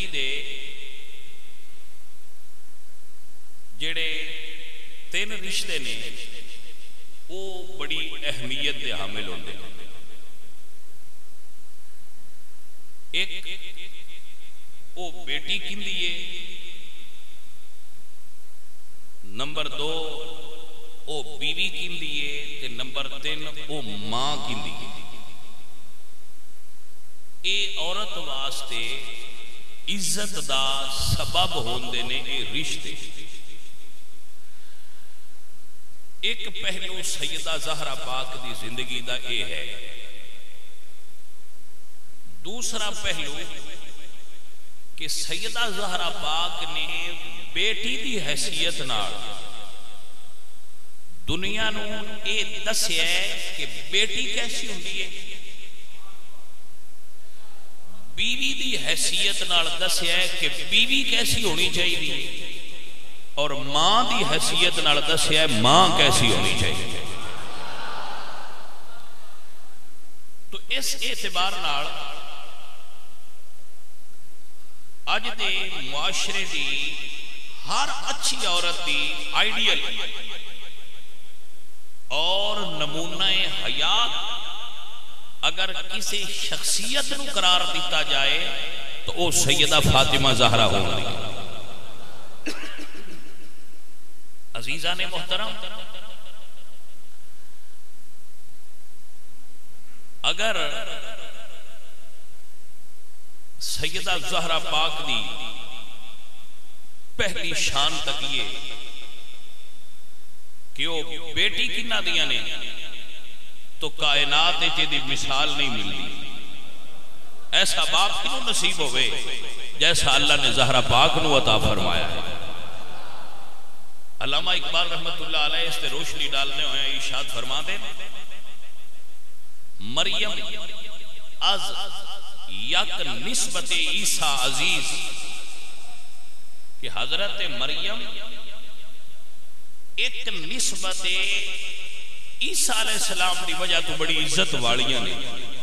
زندگی دے جڑے 3 رشتے نے وہ بڑی اہمیت دے حامل ہوندے ہیں۔ ایک وہ بیٹی کیندی ہے، نمبر 2 وہ بیوی کیندی ہے، تے نمبر 3 وہ ماں کیندی ہے۔ اے عورت واسطے عزت دا سبب ہوندے نے اے رشتے۔ ایک پہلو سیدہ زہرا پاک دی زندگی دا اے ہے، دوسرا پہلو کہ سیدہ زہرا پاک نے بیٹی دی حیثیت نال دنیا نو اے دسیا ہے کہ بیٹی کیسی ہوندی ہے، بیوی دی حیثیت نال دسیا ہے کہ بیوی کیسی ہونی چاہیے، اور ماں دی حیثیت نال دسیا ہے ماں کیسی ہونی چاہیے۔ تو اس اعتبار نال اج دے معاشرے دی ہر اچھی عورت دی آئیڈیل اور نمونہ حیات اگر کسی شخصیت نو قرار دیتا جائے تو وہ سیدہ فاطمہ زہرا ہوگی۔ عزیزان محترم، اگر سیدہ زہرا پاک دی پہلی شان تک یہ کہ وہ بیٹی کنہ دیا نے تو کائنات دی مثال نہیں ملتی۔ ایسا باپ کیوں نصیب ہوئے جیسا اللہ نے زہرا پاک نو عطا فرمایا ہے۔ علامہ اقبال رحمت اللہ علیہ اس نے روشنی ڈالنے ہوئے ارشاد فرما دے، مریم از یک نسبت عیسیٰ عزیز، کہ حضرت مریم ایک نسبت عیسیٰ علیہ السلام دی وجہ تو بڑی عزت والیاں نے،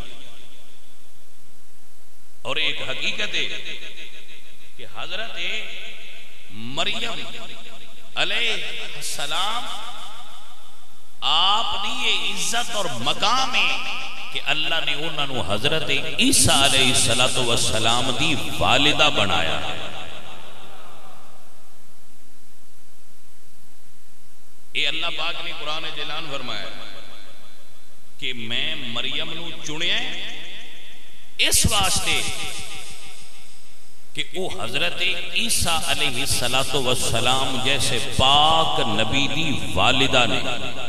اور ایک حقیقت ہے کہ حضرت مریم علیہ السلام آپ دی یہ عزت اور مقام ہے کہ اللہ نے انہوں نے حضرت عیسیٰ علیہ السلام دی والدہ بنایا ہے۔ اے اللہ پاک نے قرآن جلان فرمایا کہ میں مریم نو چنیا اس واسطے کہ وہ حضرت عیسیٰ علیہ السلام جیسے پاک نبی دی والدہ نے۔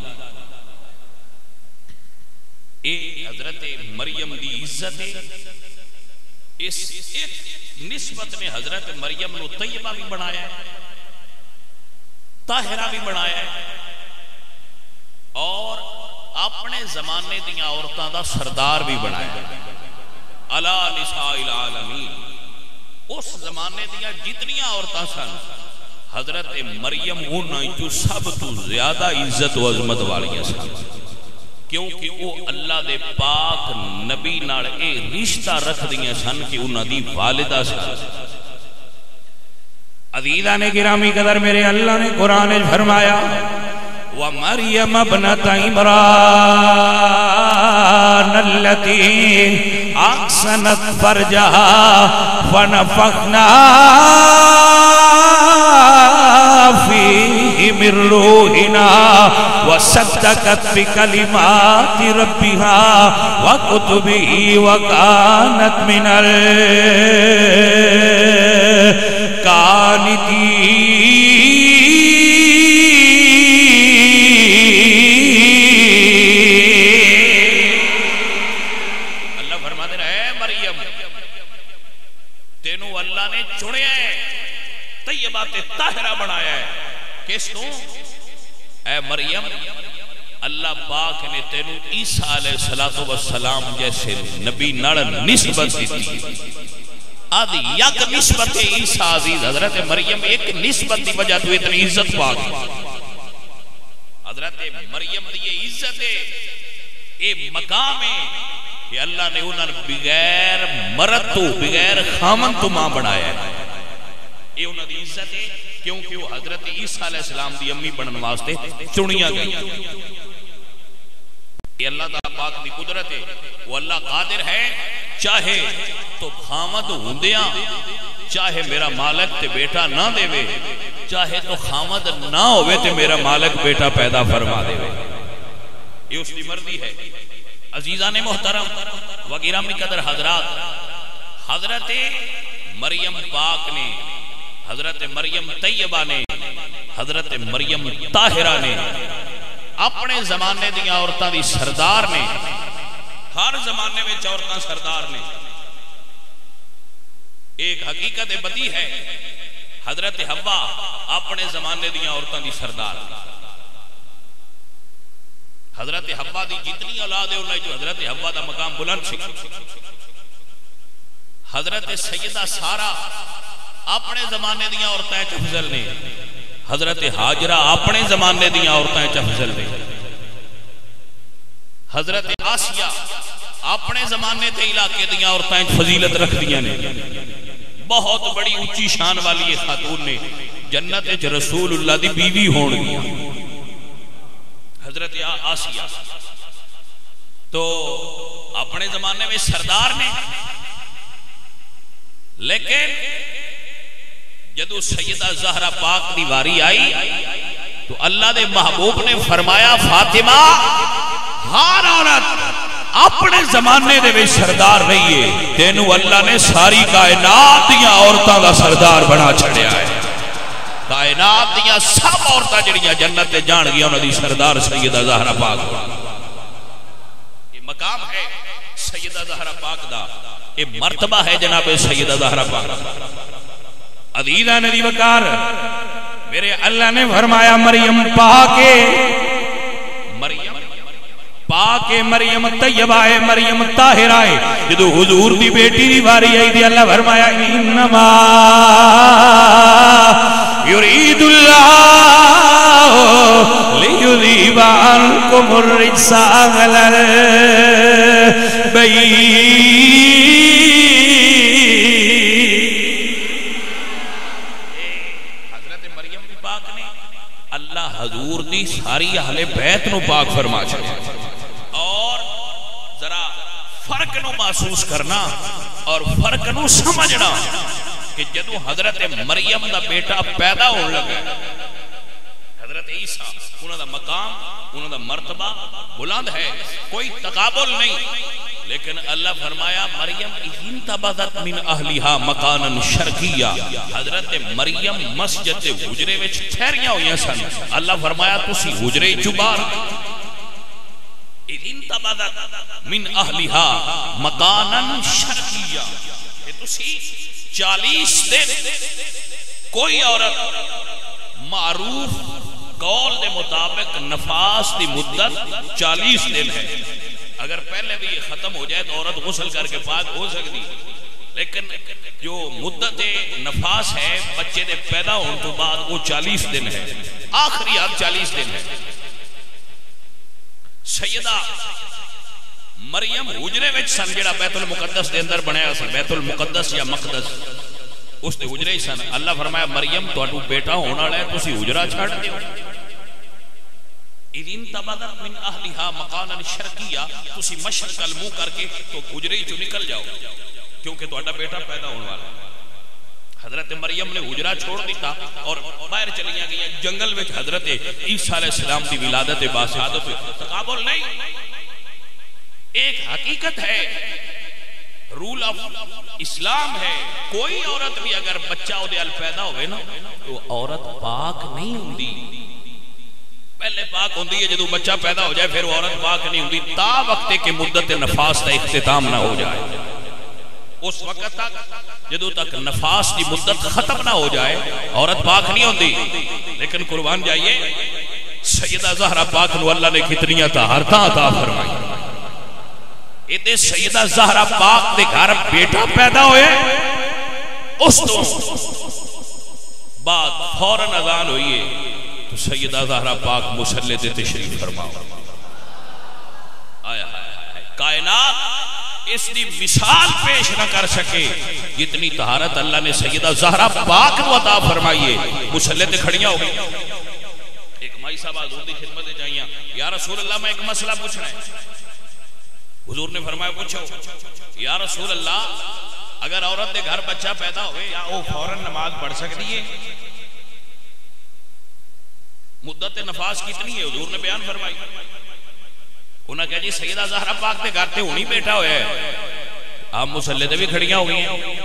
اے حضرت مریم دی عزت ہے، اس ایک نسبت نے حضرت مریم نو طیبہ بھی بنایا ہے، طاہرہ بھی بنایا ہے، اور اپنے زمانے دیا عورتوں دا سردار بھی بنایا ہے۔ علی نساء العالمین، اس زمانے دیا جتنی عورتاں سن حضرت مریم انہاں جو سب تو زیادہ عزت و عظمت والی سن، کیونکہ وہ اللہ دے پاک نبی نال اے رشتہ رکھ دیا سن کہ انہاں دی والدہ سن۔ عزیزان گرامی قدر میرے اللہ نے قرآن فرمایا وَمَرْيَمَ ابْنَتَ عِمْرَانَ الَّتِي أَحْسَنَتْ فَرْجَهَا فَنَفَخْنَا فِيهِ مِنْ رُوحِنَا وَصَدَّقَتْ بِكَلِمَاتِ رَبِّهَا وَكُتُبِهِ وَكَانَتْ مِنَ اللہ فرما دے رہا ہے مریم تینوں اللہ نے چنیا ہے، طیبات طاہرہ بنایا ہے۔ کس تو؟ اے مریم، اللہ پاک نے تینوں عیسیٰ علیہ السلام جیسے نبی نڑ نسبت دی تھی۔ آدھی یک نسبت عیسیٰ عزیز حضرت مریم ایک نسبت دی وجہ تو اتنی عزت پاک حضرت مریم دی یہ عزت ہے، اے مقام ہے کہ کہ اللہ نے انہوں نے بغیر مرد تو بغیر خامن تو ماں بنایا ہے. یہ انہوں دی عزت ہے کیونکہ وہ حضرت عیسیٰ علیہ السلام دی امی بنن واسطے چنیاں گئی. یہ اللہ تعالیٰ پاک دی قدرت ہے. وہ اللہ قادر ہے چاہے تو خامد ہوندیاں چاہے میرا مالک تے بیٹا نہ دے وے, چاہے تو خامد نہ ہوئے تے میرا مالک بیٹا پیدا فرما دے وے. یہ اس کی مرضی ہے. عزیزان محترم و گرامی قدر حضرات, حضرت مریم پاک نے, حضرت مریم طیبہ نے, حضرت مریم طاہرہ نے اپنے زمانے دیا عورتاں دی سردار نے, ہر زمانے میں عورتاں سردار نے. ایک حقیقت بدی ہے, حضرت حوا اپنے زمانے دیا عورتاں دی سردار. حضرت حوا دی جتنی اولاد ہے انہیں جو حضرت حوا دا مقام بلند سی. حضرت سیدہ سارہ اپنے زمانے دیا عورتیں افضل نے, حضرت حاجرہ اپنے زمانے دیا عورتیں افضل نے, حضرت آسیہ اپنے زمانے تے علاقے دیا عورتیں فضیلت رکھ دیا نے. بہت بڑی اونچی شان والی یہ خاتون نے جنت وچ رسول اللہ دی بیوی ہون گیا. حضرت آسیہ تو اپنے زمانے میں سردار نے, لیکن جدو سیدہ زہرا پاک دی واری آئی تو اللہ دے محبوب نے فرمایا فاطمہ ہر عورت اپنے زمانے دے وچ سردار رہی ہے, تینوں اللہ نے ساری کائنات دیا عورتاں دا سردار بنا چھڑیا ہے. کائنات دیا سب عورتاں جڑیاں جنت تے جان گیا انہاں دی سردار سیدہ زہرا پاک. یہ مقام ہے سیدہ زہرا پاک دا, یہ مرتبہ ہے جناب سیدہ زہرا پاک. عزیزہ ندی وقار میرے اللہ نے فرمایا مریم پاک مریم طیبہ ہے, مریم طاہرہ ہے. جدو حضور دی بیٹی دی واری آئی دی اللہ فرمایا انما یرید اللہ لیذیب عنکم الرجس اہل البیت. حضرت مریم بھی پاک نے, اللہ حضور دی ساری اہل بیت نو پاک فرما چھڑیا. اور ذرا فرق نو محسوس کرنا اور فرق نو سمجھنا کہ جدو حضرت مریم دا بیٹا پیدا ہو لگا, حضرت عیسیٰ انہوں دا مقام انہوں دا مرتبہ بلند ہے, کوئی تقابل نہیں. لیکن اللہ فرمایا مریم انتبذت من اہلیہا مکانا شرقیہ, حضرت مریم مسجد حجرے وچ ٹھہریاں ہوئیاں سن. اللہ فرمایا تسی حجرے چبار انتبذت من اہلیہا مکانا شرقیہ, کہ تسی 40 دن کوئی عورت معروف قول دے مطابق نفاس دی مدت 40 دن ہے. اگر پہلے بھی یہ ختم ہو جائے تو عورت غسل کر کے پاک ہو سکتی, لیکن جو مدت نفاس ہے بچے دے پیدا ہونے تو بعد وہ 40 دن ہے, آخری حد 40 دن ہے. سیدہ مریم حجرے وچ سن جڑا بیت المقدس دے اندر بنایا سی, بیت المقدس یا مقدس, اس دے حجرے سن. اللہ فرمایا مریم تہاڈا بیٹا ہونے والا ہے, تسی حجرہ چھڈ دیو. اذ انتبذت من اہلیہا مکانا شرقیہ, تسی مشرق المنہ کر کے تو حجرے چوں نکل جاؤ کیونکہ تہاڈا بیٹا پیدا ہونے والا ہے. حضرت مریم نے حجرہ چھوڑ دیتا اور باہر چلیاں گئیں جنگل میں. حضرت عیسیٰ علیہ السلام کی ولادت باسعادت تقابل نہیں. ایک حقیقت ہے, رول آف اسلام ہے, کوئی عورت بھی اگر بچہ او دے ال پیدا ہوئے نا تو عورت پاک نہیں ہوندی. پہلے پاک ہوندی ہے جدو بچہ پیدا ہو جائے, پھر وہ عورت پاک نہیں ہوندی تا وقت کہ مدت نفاس کا اختتام نہ ہو جائے. اس وقت تک جدو تک نفاس کی مدت ختم نہ ہو جائے عورت پاک نہیں ہوندی. لیکن قربان جائیے سیدہ زہرا پاک نو اللہ نے کتنی طہارتاں عطا فرمائی. ادھے سیدہ زہرا پاک دے گھر بیٹا پیدا ہوئے, اس تو بعد فوراً اذان ہوئی ہے تو سیدہ زہرا پاک مصلی تے تشریف فرماؤ. آیا کائنات اس دی مثال پیش نہ کر سکے جتنی طہارت اللہ نے سیدہ زہرا پاک کو عطا فرمائیے. مسلے تے کھڑیاں ہو گئی. ایک مائی صاحب حضور دی خدمت جائیاں, یا رسول اللہ میں ایک مسئلہ پوچھنا ہے. حضور نے فرمایا پوچھو. یا رسول اللہ اگر عورت دے گھر بچہ پیدا ہوئے یا وہ فوراً نماز پڑھ سکتی ہے؟ مدت نفاس کتنی ہے؟ حضور نے بیان فرمائی. انہاں کہا جی سیدہ زہرا پاک دے گھر تے ہونی بیٹا ہویا ہے. آپ مسلے تے بھی کھڑیاں ہو گئی ہیں.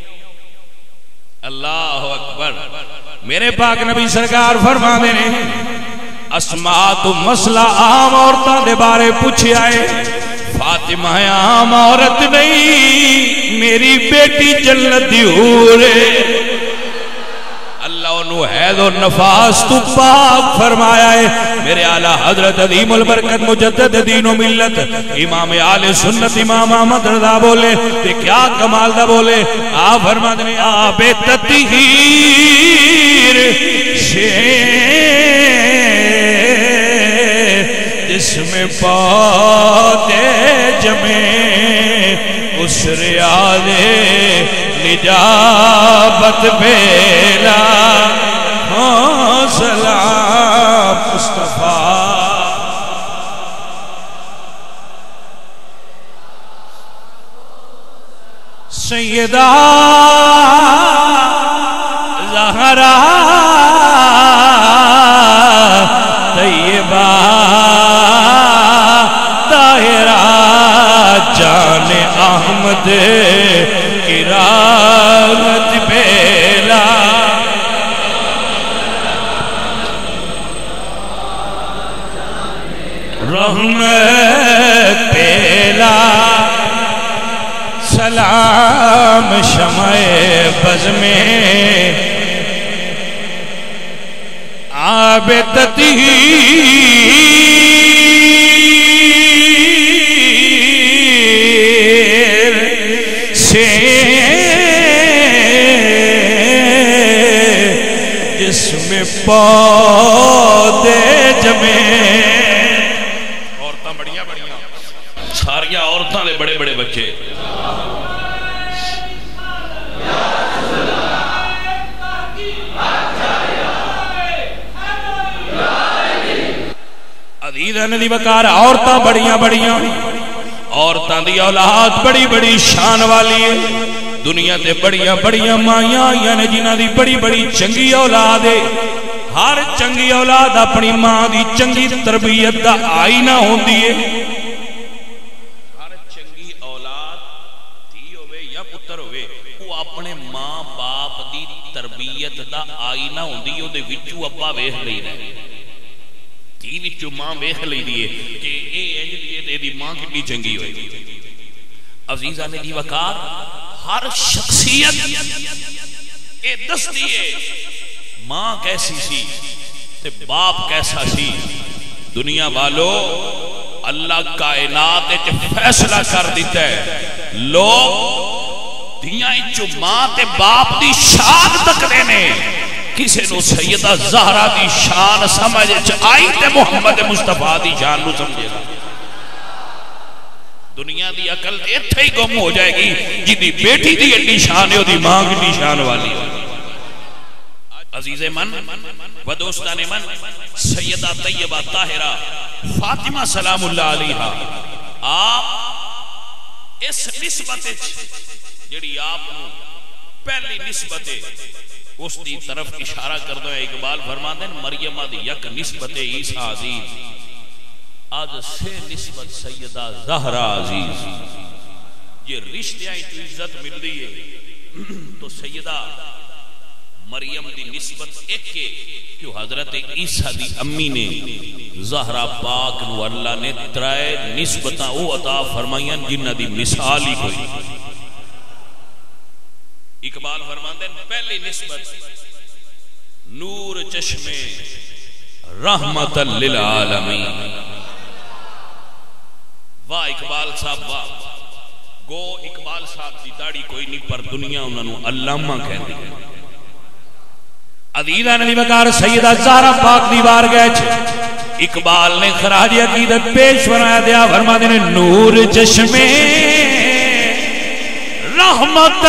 اللہ اکبر. میرے پاک نبی سرکار فرما دے نے اسماء تو مسئلہ عام عورتاں دے بارے پوچھے آئے. فاطمہ عام عورت نہیں, میری بیٹی جنت دی حور ہے. اللہ انہوں حید و نفاس تو پاک فرمایا ہے. میرے اعلیٰ حضرت عظیم البرکت مجدد دین و ملت امام آل سنت امام احمد رضا بولے تے کیا کمال دا بولے. آپ فرما دیں آب تطہیر جس میں پودے جمے اس ریاض نجابت بیلا سلام مصطفیٰ. سیدہ زہرا طیبہ طاہرہ جان احمد کی رحمت بیلا رحمت بیلا. سلام شمع بز میں آب تطہیر سے جس میں پودے جمے. عورتاں بڑیاں بڑیاں ساریاں عورتاں دے بڑے بڑے بچے. عزیزاں دی وقار عورتاں بڑیاں بڑیاں, عورتاں دی اولاد بڑی بڑی شان والی ہے. دنیا تے بڑیاں بڑیاں مائیاں آئیاں نے جنہاں دی بڑی بڑی چنگی اولاد ہے. ہر چنگی اولاد اپنی ماں دی چنگی تربیت دا آئینہ ہوندی ہے. ہر چنگی اولاد دھی ہوئے یا پتر ہوئے وہ اپنے ماں باپ دی تربیت دا آئینہ ہوندی ہے. دے وچوں ابا ویکھ لئی رہے دھی وچوں ماں ویکھ لئی دی ہے کہ اے انج دی دی ماں کتنی چنگی ہوئے. عزیزاں دی وقار ہر شخصیت اے دس دیئے ماں کیسی سی تے باپ کیسا سی. دنیا والو اللہ کائنات اچ فیصلہ کر دیتا ہے. لوگ دنیا اچ ماں تے باپ دی شان تک دینے. کسے نو سیدہ زہرا دی شان سمجھ آئی تے محمد مصطفیٰ دی شان نو سمجھے گا. دنیا دی عقل اتھے ہی گم ہو جائے گی جی بیٹی دی ایڈی شان ہے او دی ماں کی شان والی. عزیز من و دوستان من سیدہ طیبہ طاہرہ فاطمہ سلام اللہ علیہا آپ اس نسبت جڑی آپ پہلی نسبت اس دی طرف اشارہ کر دو. اقبال فرما دیں مریم دی یک نسبت عیسیٰ عزیز آج سے نسبت سیدہ زہرا عزیز. یہ رشتیاں کی عزت مل رہی ہے تو سیدہ مریم دی نسبت ایک کے کہ حضرت عیسیٰ دی امی نے زہرا پاک نو اللہ نے ترائے نسبتاں او عطا فرمائیاں جنہ دی مثال ہی کوئی. اقبال فرماندے پہلی نسبت نور چشمے رحمت للعالمین. واہ اقبال صاحب واہ. گو اقبال صاحب دی داڑھی کوئی نہیں پر دنیا انہوں نے علامہ کہہ دی. عزیزاں دی وقار سیدہ زہرا پاک دی بارگاہ وچ اقبال نے خراج عقیدت پیش فرمایا دیا. فرما دے نور چشمے رحمت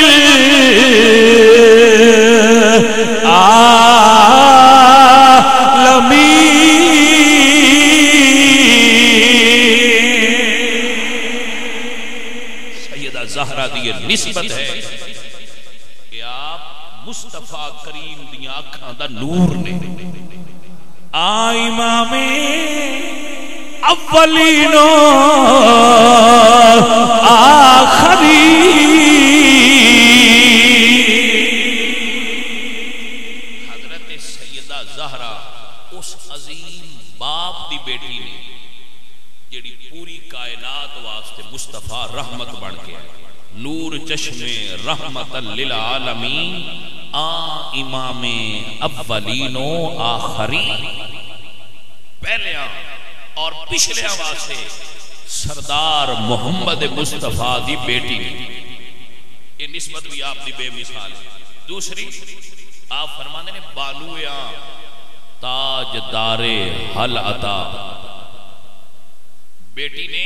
للعالمین. سیدہ زہرا دی نسبت ہے کہ آپ مصطفیٰ کریم دیاں آنکھاں دا نور نے. امام اولین و آخرین. حضرت سیدہ زہرا اس عظیم باپ دی بیٹی نے جڑی پوری کائنات واسطے مصطفیٰ رحمت بن کے نور چشم رحمت للعالمین امام اولین و آخرین پہلے اور پچھلے واسطے سردار محمد مصطفیٰ دی بیٹی. یہ نسبت بھی آپ دی بے مثال ہے. دوسری آپ فرمانے نے بانویاں تاج دار حل عطا. بیٹی نے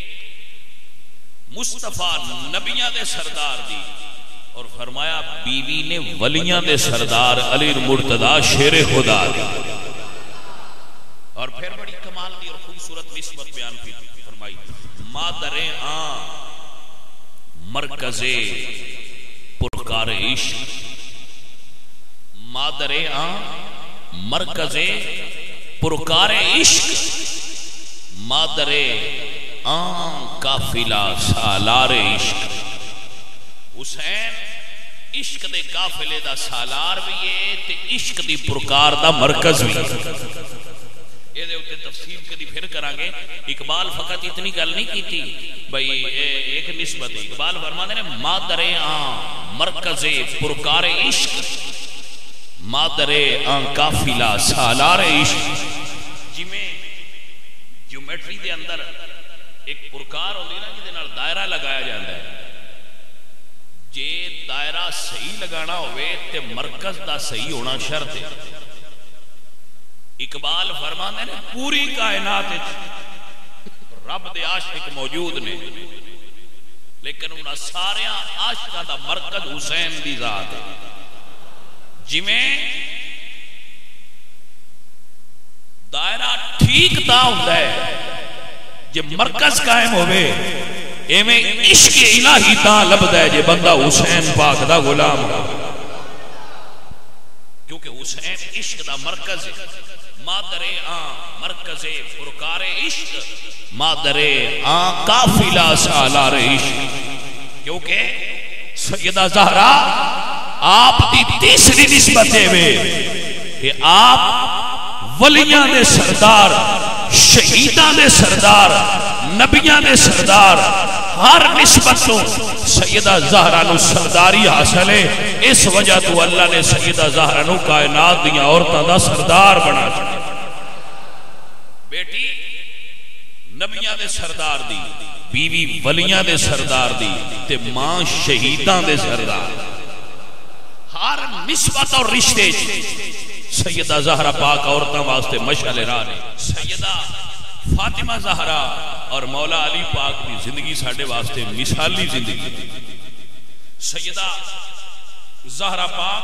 مصطفیٰ نبیاں دے سردار دی اور فرمایا بیوی نے ولیاں دے سردار علی مرتضی شیر خدا دی. اور پھر بڑی کمال دی اور خوبصورت نسبت بیان کی فرمائی مادر آن مرکز پرکار عشق. مادر آن مرکز پرکار عشق. مادر آن قافلہ سالار عشق. حسین عشق دے قافلے دا سالار بھی ہے تے عشق دی پرکار دا مرکز بھی ہے. یہ دے اتے تفصیل کدی پھر کرانگے. اقبال فقط اتنی گل نہیں کی تھی بھئی ایک نسبت ہے. اقبال فرماتے ہیں مادر آن مرکز پرکار عشق. مادر آن قافلہ سالار عشق. جی میں جیومیٹری دے اندر ایک پرکار ہوندی نا جدے نال دائرہ لگایا جاتا ہے. جے دائرہ صحیح لگانا ہوئے تے مرکز دا صحیح ہونا شرط ہے. اقبال فرمانے نے پوری کائنات رب دے عاشق موجود نے لیکن انہاں سارے عاشقاں دا مرکز حسین دی ذات ہے. جی میں دائرہ ٹھیک تا ہوتا ہے جے مرکز قائم ہوئے ایمیں عشق الہی تا لبدا ہے جے بندہ حسین پاک دا غلام ہو کیونکہ حسین عشق دا مرکز ہے. مادر آن مرکز پرکار عشق. مادر آن قافلہ سالار عشق. کیونکہ سیدہ زہرا آپ دی تیسری نسبت ہے کہ آپ ولیاں دے سردار شہیداں دے سردار نبیاں دے سردار ہر نسبت تو سیدہ زہرا نو سرداری حاصل ہے. اس وجہ تو اللہ نے سیدہ زہرا نو کائنات دیاں عورتاں دا سردار بنا چھڑا. بیٹی نبیاں دے سردار دی, بیوی ولیاں دے سردار دی, تے ماں شہیداں دے سردار. ہر نسبت اور رشتے سیدہ زہرا پاک عورتاں واسطے مشعل راہ نے. سیدہ فاطمہ زہرا اور مولا علی پاک کی زندگی ساڑھے واسطے مثالی زندگی. سیدہ زہرا پاک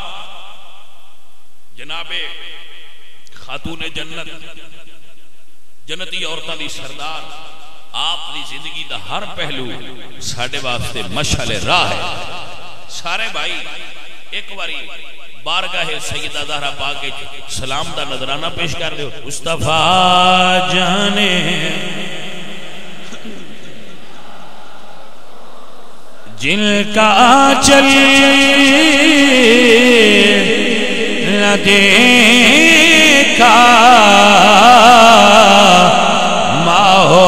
جناب خاتون جنت جنتی عورتاں دی سردار آپ دی زندگی دا ہر پہلو ساڑھے واسطے مشعل راہ ہے. سارے بھائی ایک باری بارگاہ سیدہ زہرا پاک سلام دا نظرانہ پیش کر دے. مصطفیٰ جانے جن کا چل نہ دیکھا ماہو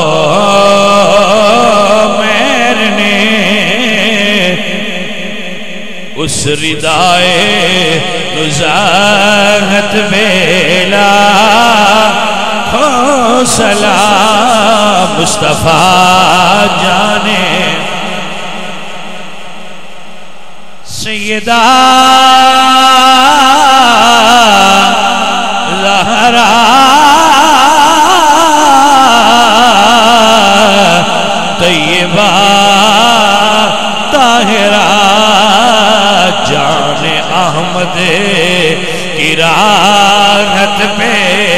میرنے اس ردائے نزاہت بیلا ہو سلام مصطفیٰ جانے. سیدہ زہرا طیبہ طاہرہ احمد کی راحت پہ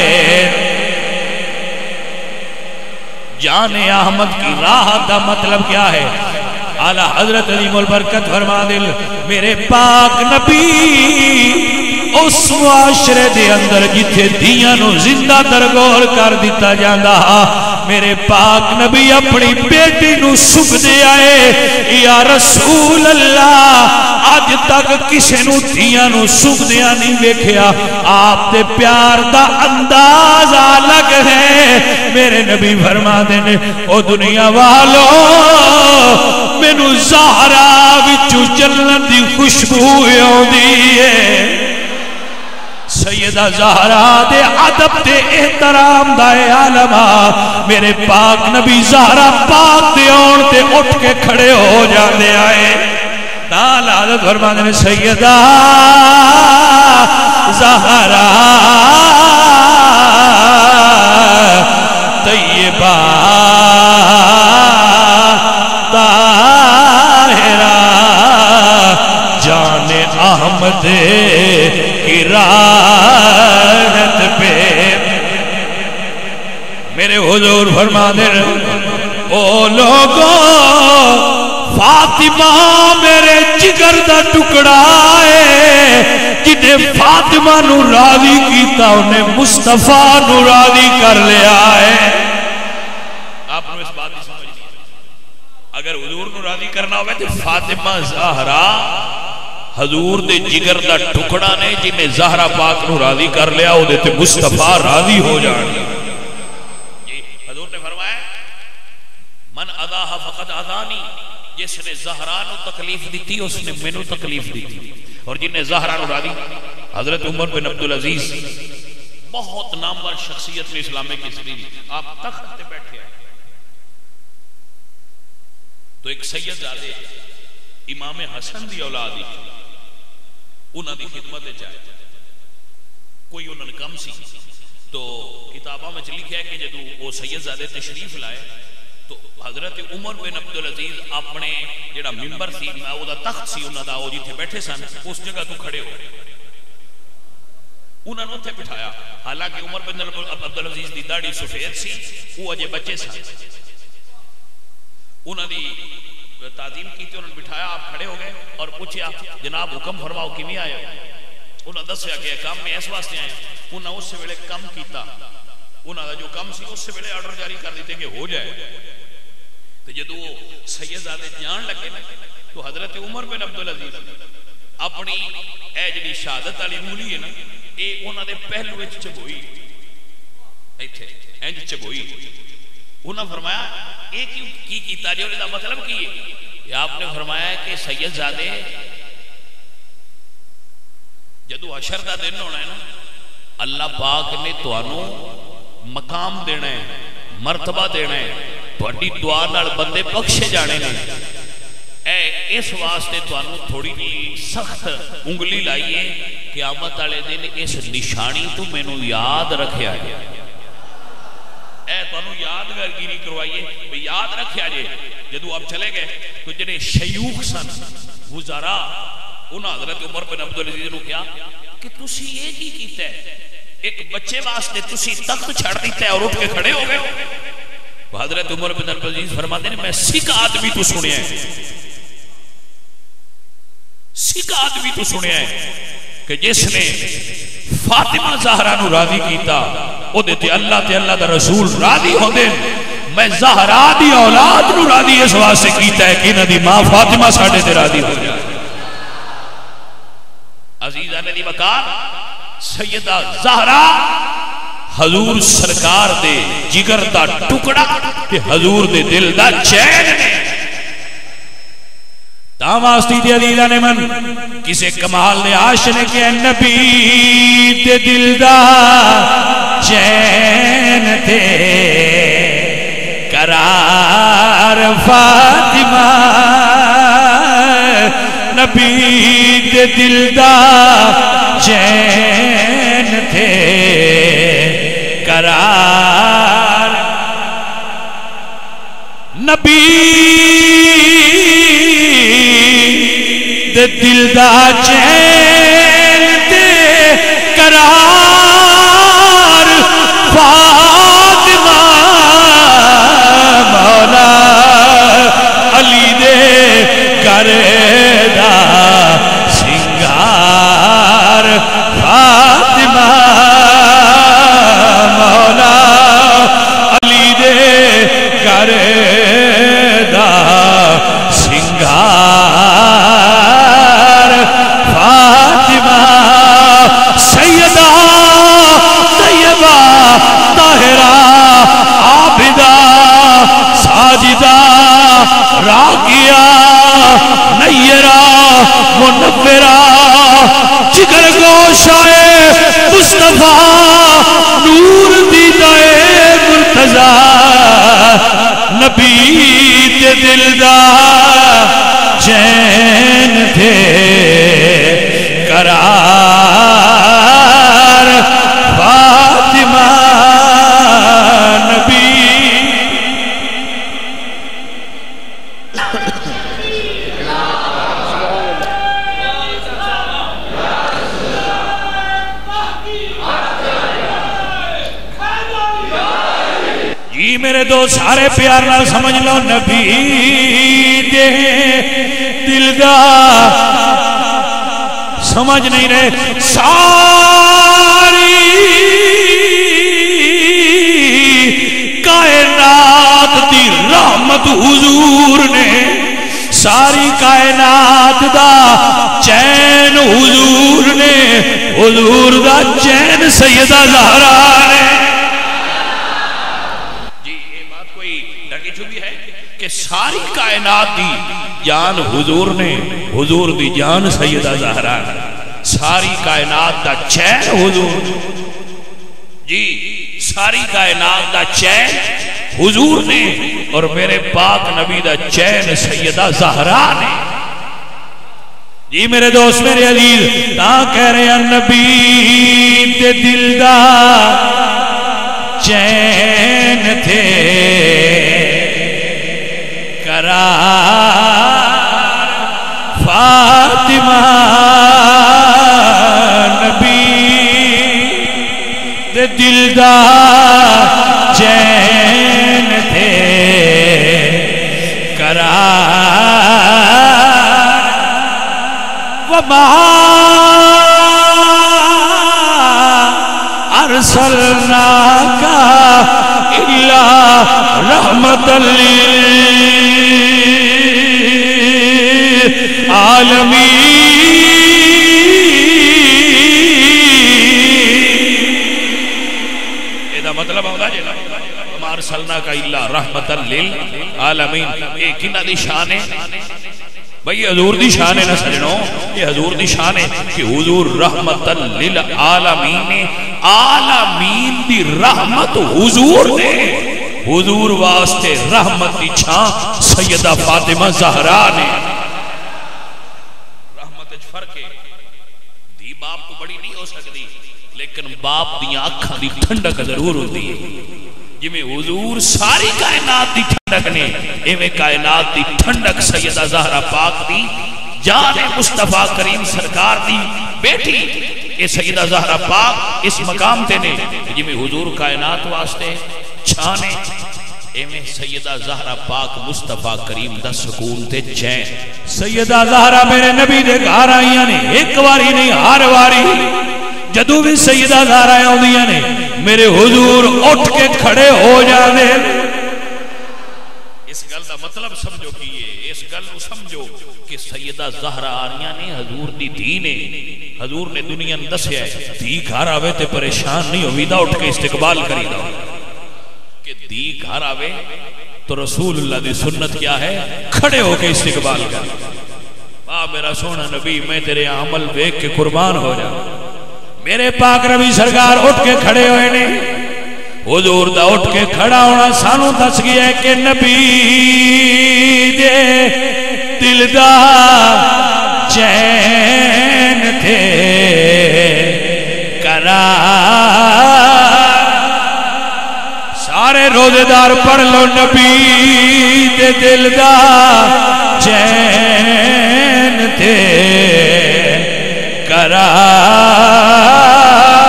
جان احمد کی راحت کا مطلب کیا ہے؟ اعلی حضرت عظیم البرکت فرما دل میرے پاک نبی اس معاشرے دے اندر جتھے دیاں نو زندہ درگور کر دیتا جاندا میرے پاک نبی اپنی بیٹی نو سکھ دے آئے یا رسول اللہ آج تک کسے نو دیاں نو سکھ دیا نہیں دیکھیا آپ دے پیار دا انداز الگ ہے میرے نبی فرما دینے او دنیا والو مینو زہرا وچوں جنت دی خوشبو آوندی ہے سیدہ زہرا دے ادب دے احترام دا عالم میرے پاک نبی زہرا پاک دے آن تے اٹھ کے کھڑے ہو جاندے آئے نال حضرت فرماندے نے سیدہ زہرا طیبہ طاہرہ جان احمد کی راحت پہ میرے حضور فرما دے او لوگوں فاطمہ میرے جگر دا ٹکڑا ہے جنہیں فاطمہ نو راضی کیتا انہیں مصطفیٰ نو راضی کر لیا ہے آپ نے اس بات کی سمجھ نہیں اگر حضور نو راضی کرنا ہوئے تو فاطمہ زہرا حضور دے جگر دا ٹکڑا نے جنہیں زہرا پاک نو راضی کر لیا وہ دیتے مصطفیٰ راضی ہو جانے حضور نے فرمایا من اذاہ فقد اذانی جس نے زہرا نو تکلیف دیتی اس نے میں نو تکلیف دیتی اور جنہیں زہرا نو راضی حضرت عمر بن عبدالعزیز بہت نامور شخصیت میں اسلام کی سری آپ تخت پہ بیٹھے ہیں تو ایک سید زادے امام حسن دی اولادی انہاں دی خدمت چاہے کوئی انہاں نے کم سی تو کتاباں میں لکھا ہے کہ جدو وہ سید زادے تشریف لائے تو حضرت عمر بن عبدالعزیز اپنے جڑا ممبر سی او دا تخت سی انہاں دا او جتھے بیٹھے سن اس جگہ تو کھڑے ہو انہاں نے اتھے بٹھایا حالانکہ عمر بن عبدالعزیز دی داڑھی سفید سی وہ اجے بچے سن انہاں دی تعظیم کی تھی انہوں نے بٹھایا آپ کھڑے ہو گئے اور پوچھیا جناب حکم فرماؤ کیویں آئے ہو انہوں نے دسیا کہ کام میں اس واسطے آئے انہوں نے اس سے ویلے کم کیتا انہوں نے جو کم سی اس سے ویلے آرڈر جاری کر دیتے کہ ہو جائے تو جدو وہ سید زادے جان لگے تو حضرت عمر بن عبدالعزیز اپنی اے جڑی شہادت والی انگلی ہے نا اے انہوں نے پہلو وچ چبوئی ایتھے انج چبوئی انہوں نے فرمایا ایک کی کیتا جو دا مطلب کی ہے آپ نے فرمایا ہے کہ سید زادے جدو حشر دا دن ہونا ہے نا اللہ پاک نے توانوں مقام دینا ہے مرتبہ دینا ہے تھوڑی دعا نال بندے بخشے جانے نے اے اس واسطے توانوں تھوڑی جی سخت انگلی لائیے قیامت والے دن اس نشانی تو میں نو یاد رکھیا گیا اے تانوں یادگاری کروائیے یاد رکھیا جے جدو آپ چلے گئے تو جنہیں شیوخ سن وزراء انہاں حضرت عمر بن عبدالعزیز نے کیا کہ تسی یہ کی کیتا ہے ایک بچے واسطے تسی تخت چھڑ دیتا ہے اور اٹھ کے کھڑے ہو گئے ہو حضرت عمر بن عبدالعزیز فرماتے ہیں میں سکھ آدمی تو سنیا ہے سکھ آدمی تو سنیا ہے کہ جس نے فاطمہ زہرا نو راضی کیتا او دیتے اللہ تے اللہ دا رسول راضی ہو دے میں زہرا دی اولاد نو راضی اس واسطے کیتا ہے کہ انہاں دی ماں فاطمہ ساڈے تے راضی ہو جائے عزیزان دی وقار سیدہ زہرا حضور سرکار دے جگر دا ٹکڑا تے حضور دے دل دا چین نے تاماستی دے عزیزان من کسے کمال نے عاشق کے نبی دے دل دا چین تے قرار فاطمہ نبی دے دل دا چین تے قرار نبی دے دل دا چین قرار فاطمہ مولا علی دے گھر دا سنگار فاطمہ مولا علی دے گھر دا سنگار فاطمہ سیدہ طیبہ طاہرہ عابدہ ساجدہ راقیہ نیرہ منورہ جگر گوشائے مصطفیٰ نور دیدائے مرتضیٰ نبی دے دل دا چین تھے قرار فاطمہ نبی جی میرے دو سارے پیار نہ سمجھ لو نبی دے دل دا سمجھ نہیں رہے ساری کائنات دی رحمت حضور نے ساری کائنات دا چین حضور نے حضور دا چین سیدہ زہرا نے کہ ساری کائنات دی جان حضور نے حضور دی جان سیدہ زہرا نے ساری کائنات دا چین حضور جی ساری کائنات دا چین حضور نے اور میرے پاک نبی دا چین سیدہ زہرا نے جی میرے دوست میرے عزیز تا کہہ رہے ہیں نبی دے دل دا چین تھے قرار فاطمہ نبی دے دل دا چین تھے قرار وما ارسلناک الا رحمت للعالمین مطلب ہوتا ہے ہمار سلنا کا اللہ رحمت للعالمین ایک ہی نہ دی شان ہے بھئی حضور دی شان ہے نہ سجنوں یہ حضور دی شان ہے کہ حضور رحمت للعالمین عالمین دی رحمت حضور نے حضور واسطے رحمت دی چھاں سیدہ فاطمہ زہرا نے رحمت فرق ہے دی باپ کو بڑی نہیں ہو سکتی لیکن باپ دی آنکھاں دی ٹھنڈک ضرور ہوتی ہے جی میں حضور ساری کائنات دی ٹھنڈک نے ایویں کائنات دی ٹھنڈک سیدہ زہرا پاک دی جان مصطفیٰ کریم سرکار دی بیٹی اے سیدہ زہرا پاک اس مقام تے نے جی میں حضور کائنات واسطے چھانے ایویں سیدہ زہرا پاک مصطفیٰ کریم دا سکون تے چین سیدہ زہرا میرے نبی دے گھر آئیاں نے ایک واری نہیں ہر واری جدو بھی سیدہ زہرا آئیاں نے میرے حضور اٹھ کے کھڑے ہو جانے اس گل دا مطلب سمجھو کیے اس گل کو سمجھو کہ سیدہ زہرا آریاں نے حضور دی دین ہے حضور نے دنیا نے دسیا ہے دی گھر آوے تے پریشان نہیں ہوئی دا اٹھ کے استقبال کری دا کہ دی گھر آوے تو رسول اللہ دی سنت کیا ہے کھڑے ہو کے استقبال کر میرا سونا نبی میں تیرے عمل دیکھ کے قربان ہو جا میرے پاک نبی سرکار اٹھ کے کھڑے ہوئے نے حضور دا اٹھ کے کھڑا ہونا سانو دس گیا ہے کہ نبی دے دل دا چین تھے قرار سارے روزے دار پڑھ لو نبی دے دل دا چین تھے قرار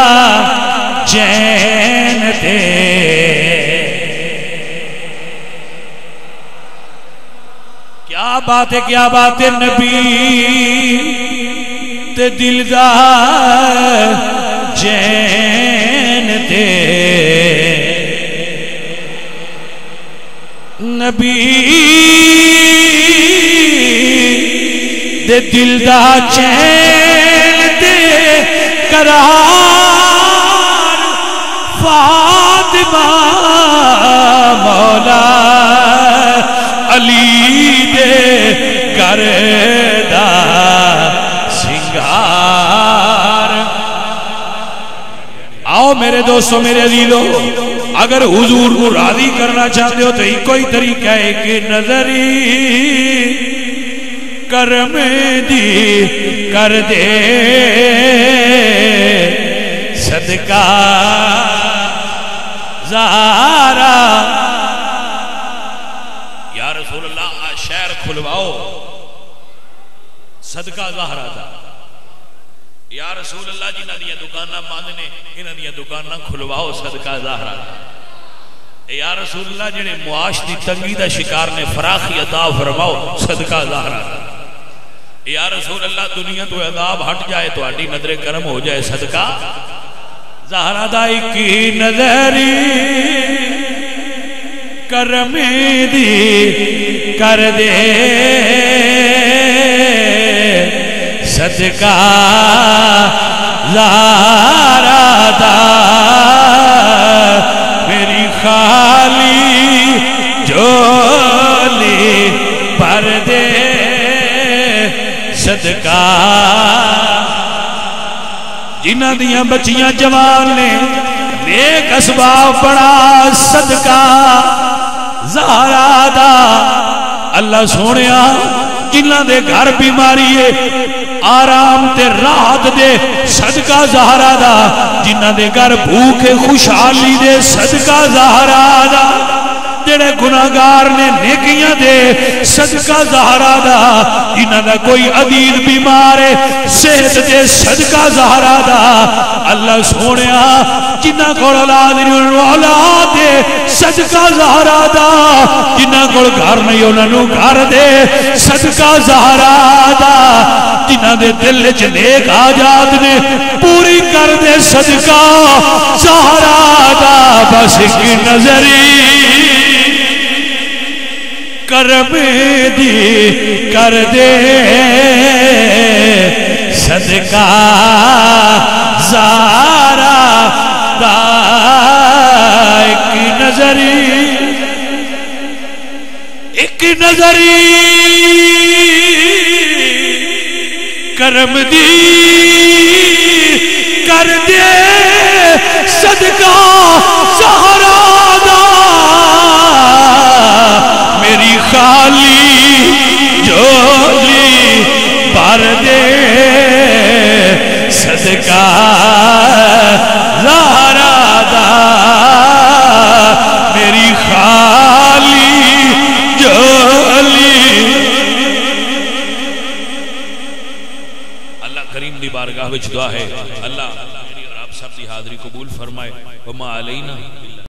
چین دے کیا بات ہے کیا بات ہے نبی تے دل دا چین دے نبی دے دل دا چین دے قرار فاطمہ مولا علی دے کردا سنگار آؤ میرے دوستوں میرے عزیزوں اگر حضور کو راضی کرنا چاہتے ہو تو ایک کوئی طریقہ ہے کہ نظری کرم دی کر دے صدقہ زہرا یا رسول اللہ شہر کھلواؤ صدقہ زہرا دا یا رسول اللہ جنہ دیا دکانہ باندھنے انہ دیا دکانہ کھلواؤ صدقہ زہرا یا رسول اللہ جنہیں معاش دی تنگی دا شکار نے فراخی عطا فرماؤ صدقہ زہرا یا رسول اللہ دنیا تو عذاب ہٹ جائے تو اڈی نظر کرم ہو جائے صدقہ زہرا دائی کی نظری کرم دی کر دے صدقہ زہرا دا میری خالی جولی پر دے صدقہ جنہ دیاں بچیاں جوان نے نیک اسباب پڑا صدقہ زہرا دا اللہ سونیا جنہ دے گھر بیماری ہے آرام تے راحت دے صدقہ زہرا دا جنہ دے گھر بھوکے خوشحالی دے صدقہ زہرا دا جڑے گناہگار نے نیکیاں دے صدقہ زہرا دا جنہ دا کوئی عزیز بیمار ہے صحت دے صدقہ زہرا دا اللہ سونیا جنہ کو اولاد دے صدقہ زہرا دا جنہ کو گھر نہیں انہوں گھر دے صدقہ زہرا دا جنہ دے دل چ نیک حاجات نے پوری کر دے صدقہ زہرا دا بس ایک نظری کرم دی کر دے صدقہ زہرا دا ایک نظری کرم دی کر دے صدقہ زہرا دا میری خالی جولی بھر دے صدقہ زہرا دا میری خالی جولی اللہ کریم دی بارگاہ وچ دعا ہے اللہ میری اور آپ سب دی حاضری قبول فرمائے وما علینا